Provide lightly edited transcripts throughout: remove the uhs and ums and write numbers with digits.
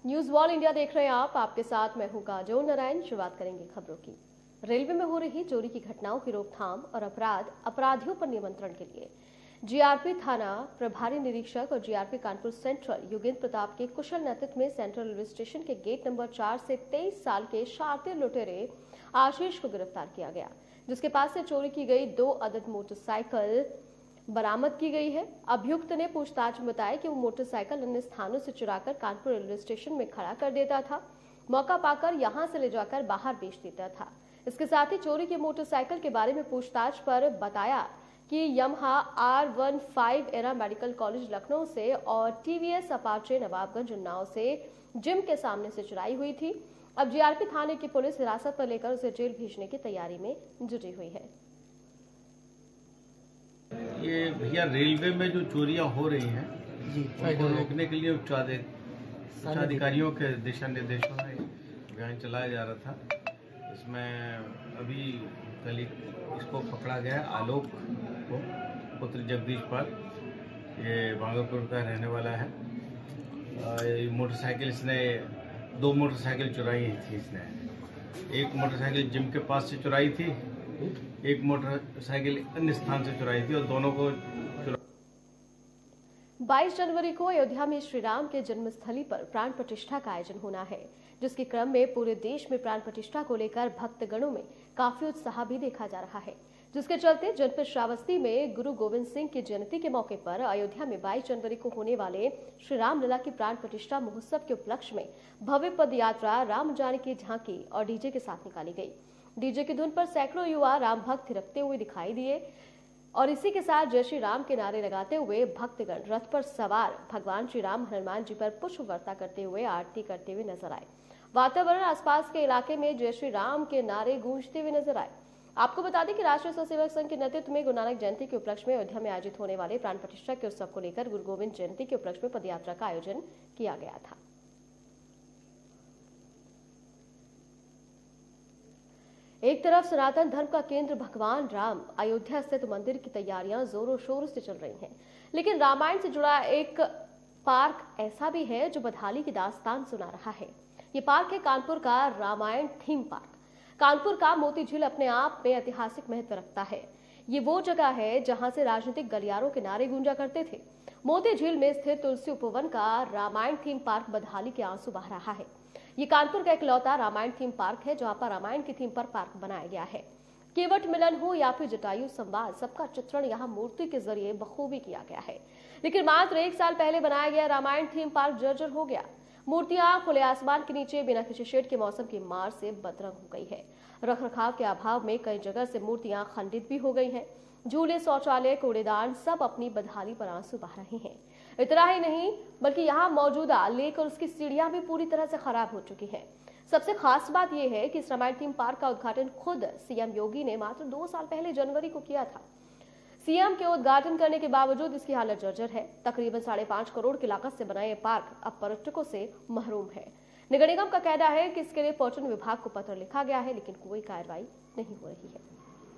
News wall India देख रहे हैं आप। आपके साथ मैं हूं काजोल नारायण। शुरुआत करेंगे खबरों की। रेलवे में हो रही चोरी की घटनाओं की रोकथाम और अपराधियों पर नियंत्रण के लिए जीआरपी थाना प्रभारी निरीक्षक और जीआरपी कानपुर सेंट्रल योगेंद्र प्रताप के कुशल नेतृत्व में सेंट्रल रेलवे स्टेशन के गेट नंबर 4 से 23 साल के शातिर लुटेरे आशीष को गिरफ्तार किया गया, जिसके पास से चोरी की गई 2 अदद मोटरसाइकिल बरामद की गई है। अभियुक्त ने पूछताछ में बताया कि वो मोटरसाइकिल अन्य स्थानों से चुराकर कानपुर रेलवे स्टेशन में खड़ा कर देता था, मौका पाकर यहां से ले जाकर बाहर बेच देता था। इसके साथ ही चोरी की मोटरसाइकिल के बारे में पूछताछ पर बताया कि Yamaha R15 Era medical college Lucknow से और टीवीएस अपाचे नवाबगंज उन्नाव से जिम के सामने से चुराई हुई थी। अब जीआरपी थाने की पुलिस हिरासत पर लेकर उसे जेल भेजने की तैयारी में जुटी हुई है। ये भैया रेलवे में जो चोरियां हो रही हैं उनको रोकने के लिए उच्चाधिकारियों के दिशा निर्देशों में अभियान चलाया जा रहा था। इसमें अभी कल इसको पकड़ा गया आलोक को, पुत्र जगदीश पाल, ये भागलपुर का रहने वाला है। मोटरसाइकिल इसने 2 मोटरसाइकिल चुराई थी। इसने एक मोटरसाइकिल जिम के पास से चुराई थी, एक मोटरसाइकिल अन्य स्थान से चुराई थी और दोनों को 22 जनवरी को अयोध्या में श्री राम के जन्मस्थली पर प्राण प्रतिष्ठा का आयोजन होना है, जिसके क्रम में पूरे देश में प्राण प्रतिष्ठा को लेकर भक्तगणों में काफी उत्साह भी देखा जा रहा है, जिसके चलते जनपद श्रावस्ती में गुरु गोविंद सिंह की जयंती के मौके पर अयोध्या में 22 जनवरी को होने वाले श्री रामलला की प्राण प्रतिष्ठा महोत्सव के उपलक्ष्य में भव्य पद यात्रा राम जानकी झांकी और डीजे के साथ निकाली गई। डीजे की धुन पर सैकड़ों युवा राम भक्त थिरकते हुए दिखाई दिए और इसी के साथ जय श्री राम के नारे लगाते हुए भक्तगण रथ पर सवार भगवान श्री राम हनुमान जी पर पुष्प वर्षा करते हुए आरती करते हुए नजर आए। वातावरण आसपास के इलाके में जय श्री राम के नारे गूंजते हुए नजर आए। आपको बता दें कि राष्ट्रीय स्वयंसेवक संघ के नेतृत्व में गुरु नानक जयंती के उपलक्ष्य में अयोध्या में आयोजित होने वाले प्राण प्रतिष्ठा के उत्सव को लेकर गुरु गोविंद जयंती के उपलक्ष्य में पदयात्रा का आयोजन किया गया था। एक तरफ सनातन धर्म का केंद्र भगवान राम अयोध्या स्थित मंदिर की तैयारियां जोरों शोरों से चल रही हैं, लेकिन रामायण से जुड़ा एक पार्क ऐसा भी है जो बदहाली की दास्तान सुना रहा है। ये पार्क है कानपुर का रामायण थीम पार्क। कानपुर का मोती झील अपने आप में ऐतिहासिक महत्व रखता है। ये वो जगह है जहां से राजनीतिक गलियारों के नारे गूंजा करते थे। मोती झील में स्थित तुलसी उपवन का रामायण थीम पार्क बदहाली के आंसू बहा रहा है। ये कानपुर का इकलौता रामायण थीम पार्क है जहां पर रामायण की थीम पर पार्क बनाया गया है। केवट मिलन हो या फिर जटायु संवाद, सबका चित्रण यहाँ मूर्ति के जरिए बखूबी किया गया है। लेकिन मात्र 1 साल पहले बनाया गया रामायण थीम पार्क जर्जर हो गया। मूर्तियां खुले आसमान के नीचे बिना किसी शेड के मौसम की मार से बदरंग हो गई है। रखरखाव के अभाव में कई जगह से मूर्तियां खंडित भी हो गई हैं। झूले, शौचालय, कूड़ेदान सब अपनी बदहाली पर आंसू बहा रहे हैं। इतना ही नहीं बल्कि यहाँ मौजूदा लेक और उसकी सीढ़ियां भी पूरी तरह से खराब हो चुकी हैं। सबसे खास बात यह है कि इस रामायण थीम पार्क का उद्घाटन खुद सीएम योगी ने मात्र 2 साल पहले जनवरी को किया था। सीएम के उद्घाटन करने के बावजूद इसकी हालत जर्जर है। तकरीबन 5.5 करोड़ की लागत से बना यह पार्क अब पर्यटकों से महरूम है। नगर निगम का कहना है कि इसके लिए पर्यटन विभाग को पत्र लिखा गया है, लेकिन कोई कार्रवाई नहीं हो रही है।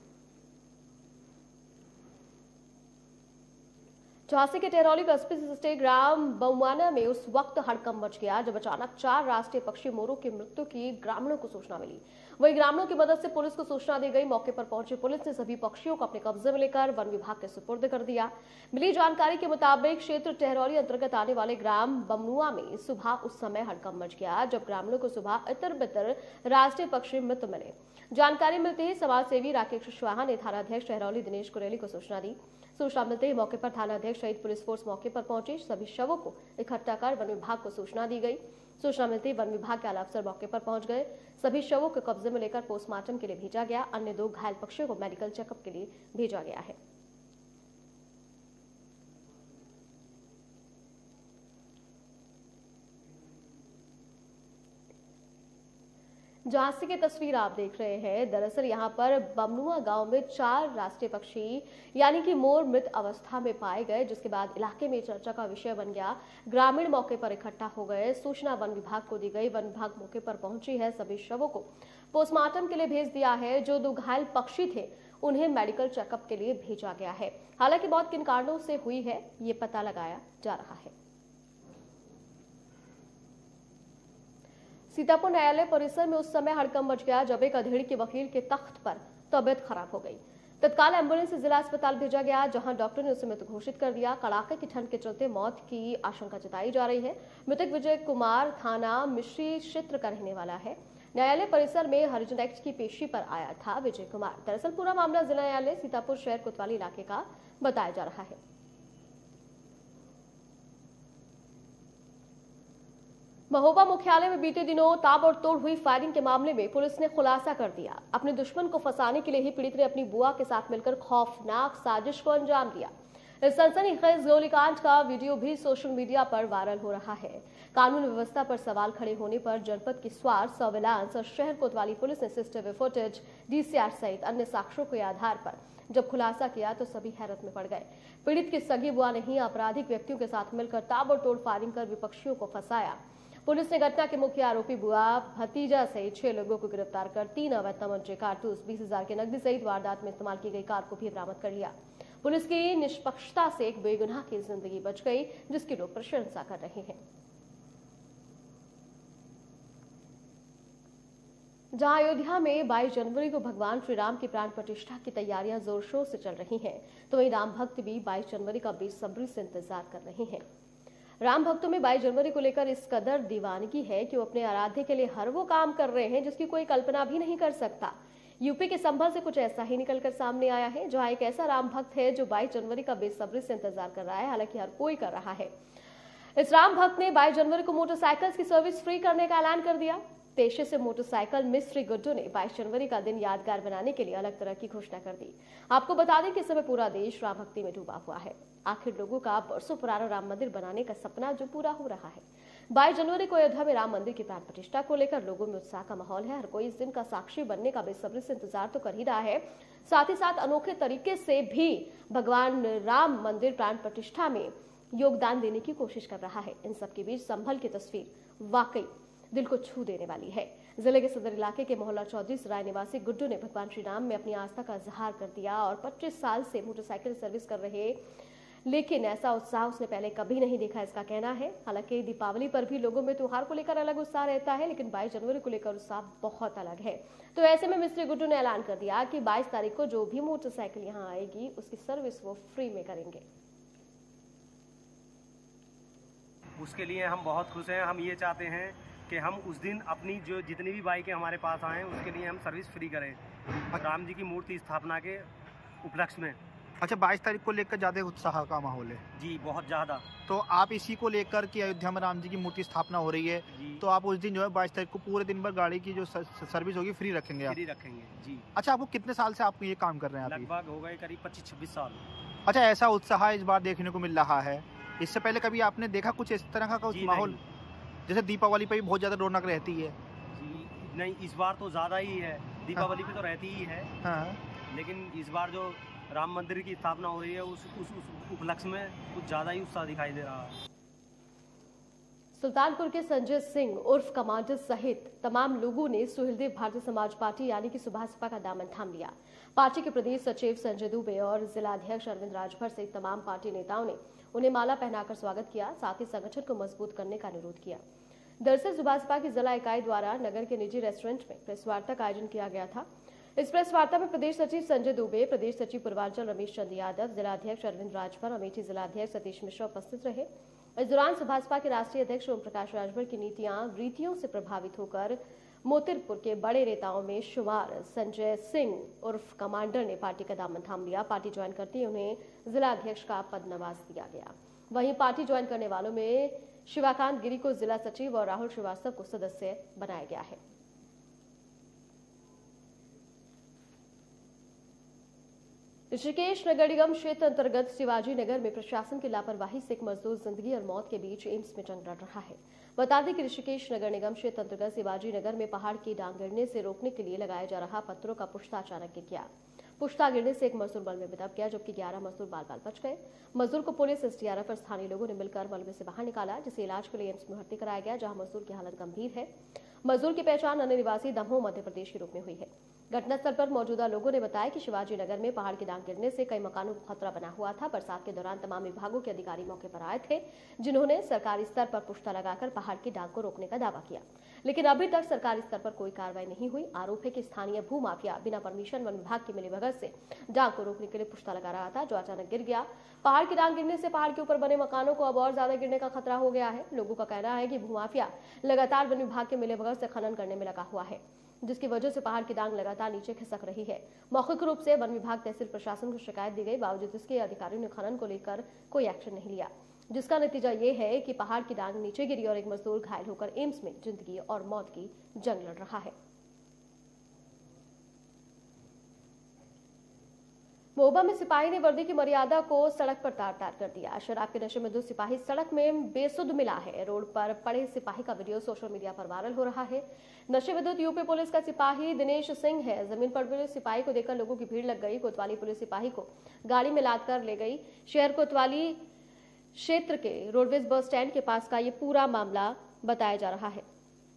झांसी के टेहरौली कस्बे से सटे ग्राम बमुआना में उस वक्त हड़कंप मच गया जब अचानक 4 राष्ट्रीय पक्षी मोरों की मृत्यु की ग्रामीणों को सूचना मिली। वहीं ग्रामीणों की मदद से पुलिस को सूचना दी गई। मौके पर पहुंची पुलिस ने सभी पक्षियों को अपने कब्जे में लेकर वन विभाग के सुपुर्द कर दिया। मिली जानकारी के मुताबिक क्षेत्र टेहरौली अंतर्गत आने वाले ग्राम बमुआ में सुबह उस समय हड़कंप मच गया जब ग्रामीणों को सुबह इतर बितर राष्ट्रीय पक्षी मृत मिले। जानकारी मिलते ही समाजसेवी राकेश कुशवाहा ने थानाध्यक्ष टेहरौली दिनेश कुरेली को सूचना दी। सूचना मिलते ही मौके पर थानाध्यक्ष सहित पुलिस फोर्स मौके पर पहुंची। सभी शवों को इकट्ठा कर वन विभाग को सूचना दी गई। सूचना मिलते ही वन विभाग के आला अफसर मौके पर पहुंच गए। सभी शवों को कब्जे में लेकर पोस्टमार्टम के लिए भेजा गया। अन्य 2 घायल पक्षियों को मेडिकल चेकअप के लिए भेजा गया है। झांसी की तस्वीर आप देख रहे हैं। दरअसल यहां पर बमनुआ गांव में 4 राष्ट्रीय पक्षी यानी कि मोर मृत अवस्था में पाए गए, जिसके बाद इलाके में चर्चा का विषय बन गया। ग्रामीण मौके पर इकट्ठा हो गए। सूचना वन विभाग को दी गई। वन विभाग मौके पर पहुंची है। सभी शवों को पोस्टमार्टम के लिए भेज दिया है। जो 2 घायल पक्षी थे उन्हें मेडिकल चेकअप के लिए भेजा गया है। हालांकि मौत किन कारणों से हुई है ये पता लगाया जा रहा है। सीतापुर न्यायालय परिसर में उस समय हड़कंप मच गया जब एक अधेड़ के वकील के तख्त पर तबीयत खराब हो गई। तत्काल एम्बुलेंस से जिला अस्पताल भेजा गया, जहां डॉक्टर ने उसे मृत घोषित कर दिया। कड़ाके की ठंड के चलते मौत की आशंका जताई जा रही है। मृतक विजय कुमार थाना मिश्री क्षेत्र का रहने वाला है। न्यायालय परिसर में हरिजन एक्ट की पेशी पर आया था विजय कुमार। दरअसल पूरा मामला जिला न्यायालय सीतापुर शहर कोतवाली इलाके का बताया जा रहा है। महोबा मुख्यालय में बीते दिनों ताबड़तोड़ हुई फायरिंग के मामले में पुलिस ने खुलासा कर दिया। अपने दुश्मन को फंसाने के लिए ही पीड़ित ने अपनी बुआ के साथ मिलकर खौफनाक साजिश को अंजाम दिया। इस सनसनीखेज गोलीकांड का वीडियो भी सोशल मीडिया पर वायरल हो रहा है। कानून व्यवस्था पर सवाल खड़े होने पर जनपद की स्वार, सर्विलांस और शहर कोतवाली पुलिस ने सीसीटीवी फुटेज, डीसीआर सहित अन्य साक्ष्यों के आधार पर जब खुलासा किया तो सभी हैरत में पड़ गए। पीड़ित की सगी बुआ ने ही आपराधिक व्यक्तियों के साथ मिलकर ताबड़तोड़ फायरिंग कर विपक्षियों को फंसाया। पुलिस ने घटना के मुख्य आरोपी बुआ, भतीजा सहित 6 लोगों को गिरफ्तार कर 3 अवैध तमंचे, कारतूस, 20,000 के नकदी सहित वारदात में इस्तेमाल की गई कार को भी बरामद कर लिया। पुलिस की निष्पक्षता से एक बेगुनाह की जिंदगी बच गई, जिसकी लोग प्रशंसा कर रहे हैं। जहां अयोध्या में 22 जनवरी को भगवान श्री राम की प्राण प्रतिष्ठा की तैयारियां जोर शोर से चल रही हैं, तो वहीं राम भक्त भी 22 जनवरी का बेसब्री से इंतजार कर रहे हैं। राम भक्तों में 22 जनवरी को लेकर इस कदर दीवानगी है कि वो अपने आराध्य के लिए हर वो काम कर रहे हैं जिसकी कोई कल्पना भी नहीं कर सकता। यूपी के संभल से कुछ ऐसा ही निकलकर सामने आया है, जहां एक ऐसा राम भक्त है जो 22 जनवरी का बेसब्री से इंतजार कर रहा है। हालांकि हर कोई कर रहा है। इस राम भक्त ने 22 जनवरी को मोटरसाइकिल की सर्विस फ्री करने का ऐलान कर दिया। पेशे से मोटरसाइकिल मिस्त्री गुड्डू ने 22 जनवरी का दिन यादगार बनाने के लिए अलग तरह की घोषणा कर दी। आपको बता दें कि इस समय पूरा देश राम भक्ति में डूबा हुआ है। आखिर लोगों का बरसों पुराना राम मंदिर बनाने का सपना जो पूरा हो रहा है। 22 जनवरी को अयोध्या में राम मंदिर की प्राण प्रतिष्ठा को लेकर लोगों में उत्साह का माहौल है। हर कोई इस दिन का साक्षी बनने का बेसब्री से इंतजार तो कर ही रहा है, साथ ही साथ अनोखे तरीके से भी भगवान राम मंदिर प्राण प्रतिष्ठा में योगदान देने की कोशिश कर रहा है। इन सबके बीच संभल की तस्वीर वाकई दिल को छू देने वाली है। जिले के सदर इलाके के मोहल्ला चौधरी सराय निवासी गुड्डू ने भगवान श्री राम में अपनी आस्था का इजहार कर दिया और 25 साल से मोटरसाइकिल सर्विस कर रहे, लेकिन ऐसा उत्साह उसने पहले कभी नहीं देखा, इसका कहना है। हालांकि दीपावली पर भी लोगों में त्योहार को लेकर अलग उत्साह रहता है, लेकिन 22 जनवरी को लेकर उत्साह बहुत अलग है। तो ऐसे में मिस्त्री गुड्डू ने ऐलान कर दिया कि 22 तारीख को जो भी मोटरसाइकिल यहाँ आएगी उसकी सर्विस वो फ्री में करेंगे। उसके लिए हम बहुत खुश हैं। हम ये चाहते हैं कि हम उस दिन अपनी जो जितनी भी बाइकें हमारे पास आएँ उसके लिए हम सर्विस फ्री करें, राम जी की मूर्ति स्थापना के उपलक्ष्य में। अच्छा, 22 तारीख को लेकर ज़्यादा उत्साह का माहौल है जी, बहुत ज़्यादा। तो आप इसी को लेकर कि अयोध्या में राम जी की मूर्ति स्थापना हो रही है, तो आप उस दिन जो है 22 तारीख को पूरे दिन भर गाड़ी की जो सर्विस होगी फ्री रखेंगे आप? फ्री रखेंगे जी। अच्छा, आपको कितने साल से आप ये काम कर रहे हैं? लगभग हो गए करीब 25-26 साल। अच्छा, ऐसा उत्साह इस बार देखने को मिल रहा है। इससे पहले कभी आपने देखा कुछ इस तरह का माहौल? जैसे दीपावली पे भी बहुत ज़्यादा रौनक रहती है जी। नहीं, इस बार तो ज़्यादा ही है। दीपावली पे तो रहती ही है, लेकिन इस बार जो राम मंदिर की स्थापना हो रही है उस उपलक्ष्य में कुछ ज़्यादा ही उत्साह दिखाई दे रहा है। सुल्तानपुर के संजय सिंह उर्फ कमांडर सहित तमाम लोगों ने सुहेलदेव भारतीय समाज पार्टी यानी कि सुभाष सपा का दामन थाम लिया। पार्टी के प्रदेश सचिव संजय दुबे और जिलाध्यक्ष अरविंद राजभर सहित तमाम पार्टी नेताओं ने उन्हें माला पहनाकर स्वागत किया, साथ ही संगठन को मजबूत करने का अनुरोध किया। दरअसल सुभाष सपा की जिला इकाई द्वारा नगर के निजी रेस्टोरेंट में प्रेस वार्ता का आयोजन किया गया था। इस प्रेस वार्ता में प्रदेश सचिव संजय दुबे, प्रदेश सचिव पूर्वांचल रमेश चंद्र यादव, जिलाध्यक्ष अरविंद राजभर, अमेठी जिलाध्यक्ष सतीश मिश्रा उपस्थित रहे। इस दौरान सुभाष के राष्ट्रीय अध्यक्ष ओम प्रकाश राजभर की रीतियों से प्रभावित होकर मोतिरपुर के बड़े नेताओं में शुमार संजय सिंह उर्फ कमांडर ने पार्टी का दामन थाम लिया। पार्टी ज्वाइन करते ही उन्हें जिलाध्यक्ष का पद नवाज दिया गया। वहीं पार्टी ज्वाइन करने वालों में शिवाकांत गिरी को जिला सचिव और राहुल श्रीवास्तव को सदस्य बनाया गया है। ऋषिकेश नगर निगम क्षेत्र अंतर्गत शिवाजी नगर में प्रशासन की लापरवाही से एक मजदूर जिंदगी और मौत के बीच एम्स में जंग लड़ रहा है। बता दें कि ऋषिकेश नगर निगम क्षेत्र अंतर्गत शिवाजी नगर में पहाड़ की डांग गिरने से रोकने के लिए लगाया जा रहा पत्थरों का पुश्ता अचानक गिर गया। पुश्ता गिरने से एक मजदूर मलबे में दब गया, जबकि 11 मजदूर बाल बाल बच गए। मजदूर को पुलिस, एसडीआरएफ और स्थानीय लोगों ने मिलकर मलबे से बाहर निकाला, जिसे इलाज के लिए एम्स में भर्ती कराया गया, जहां मजदूर की हालत गंभीर है। मजदूर की पहचान अन्य निवासी दमोह मध्य प्रदेश के रूप में हुई है। घटनास्थल पर मौजूदा लोगों ने बताया कि शिवाजी नगर में पहाड़ की डांग गिरने से कई मकानों को खतरा बना हुआ था। बरसात के दौरान तमाम विभागों के अधिकारी मौके पर आए थे, जिन्होंने सरकारी स्तर पर पुख्ता लगाकर पहाड़ की डांग को रोकने का दावा किया, लेकिन अभी तक सरकारी स्तर पर कोई कार्रवाई नहीं हुई। आरोप है कि स्थानीय भू माफिया बिना परमिशन वन विभाग की मिलीभगत से डांग को रोकने के लिए पुख्ता लगा रहा था, जो अचानक गिर गया। पहाड़ की डांग गिरने से पहाड़ के ऊपर बने मकानों को अब और ज्यादा गिरने का खतरा हो गया है। लोगों का कहना है कि भूमाफिया लगातार वन विभाग के मिलीभगत से खनन करने में लगा हुआ है, जिसकी वजह से पहाड़ की डांग लगातार नीचे खिसक रही है। मौखिक रूप से वन विभाग तहसील प्रशासन को शिकायत दी गई, बावजूद इसके अधिकारियों ने खनन को लेकर कोई एक्शन नहीं लिया, जिसका नतीजा ये है कि पहाड़ की डांग नीचे गिरी और एक मजदूर घायल होकर एम्स में जिंदगी और मौत की जंग लड़ रहा है। मोहबा में सिपाही ने वर्दी की मर्यादा को सड़क पर तार-तार कर दिया। शराब के नशे में 2 सिपाही सड़क में बेसुध मिला है। रोड पर पड़े सिपाही का वीडियो सोशल मीडिया पर वायरल हो रहा है। नशे में धुत यूपी पुलिस का सिपाही दिनेश सिंह है। जमीन पर पड़े सिपाही को देखकर लोगों की भीड़ लग गई। कोतवाली पुलिस सिपाही को गाड़ी में लाद कर ले गई। शहर कोतवाली क्षेत्र के रोडवेज बस स्टैंड के पास का ये पूरा मामला बताया जा रहा है।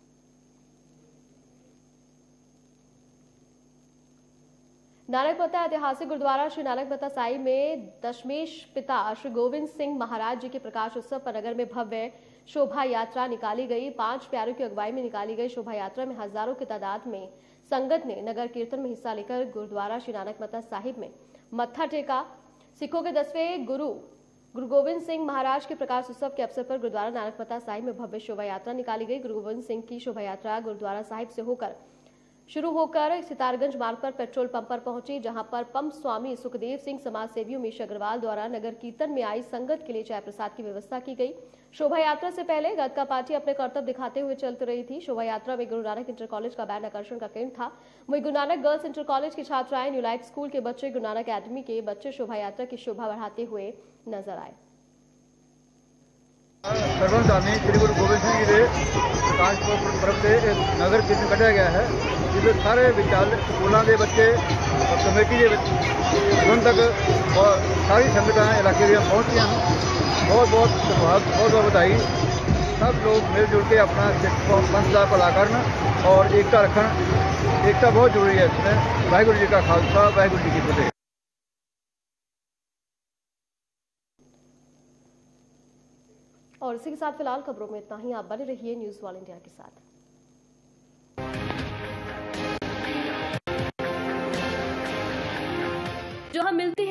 नानक मत्ता ऐतिहासिक गुरुद्वारा श्री नानक मत्ता साहिब में दशमेश पिता श्री गोविंद सिंह महाराज जी के प्रकाश उत्सव पर नगर में भव्य शोभा यात्रा निकाली गई। 5 प्यारों की अगुवाई में निकाली गई शोभा यात्रा में हजारों की तादाद में संगत ने नगर कीर्तन में हिस्सा लेकर गुरुद्वारा श्री नानक मत्ता साहिब में मत्था टेका। सिखों के 10वें गुरु गोविंद सिंह महाराज के प्रकाश उत्सव के अवसर पर गुरुद्वारा नानक मत्ता साहिब में भव्य शोभा यात्रा निकाली गई। गुरु गोविंद सिंह की शोभा यात्रा गुरुद्वारा साहिब से शुरू होकर सितारगंज मार्ग पर पेट्रोल पंप पर पहुंची, जहां पर पंप स्वामी सुखदेव सिंह समाज सेवी उमेश अग्रवाल द्वारा नगर कीर्तन में आई संगत के लिए चाय प्रसाद की व्यवस्था की गई। शोभा यात्रा से पहले गतका पार्टी अपने कर्तव्य दिखाते हुए चलती रही थी। शोभा यात्रा में गुरु नानक इंटर कॉलेज का बैंड आकर्षण का केंद्र था। वहीं Guru Nanak girls inter college की छात्राएं, न्यू लाइट स्कूल के बच्चे, गुरु नानक अकेडमी के बच्चे शोभा यात्रा की शोभा बढ़ाते हुए नजर आए। सर्वधामी श्री गुरु गोबिंद सिंह जी के प्रकाश पर्व से नगर कीर्तन कढ़िया गया है, जिसमें सारे विद्यालय स्कूलों के बच्चे और कमेटी के प्रबंधक और सारी संगठन इलाके में पहुँची हैं। बहुत बहुत बधाई। सब लोग मिलजुल के अपना पंथ का भला करन और एकता रखन। एकता बहुत जरूरी है इसमें। वाहिगुरू जी का खालसा, वाहिगुरू जी की फतेह। और इसी के साथ फिलहाल खबरों में इतना ही। आप बने रहिए न्यूज़ ऑल इंडिया के साथ। जो हम मिलते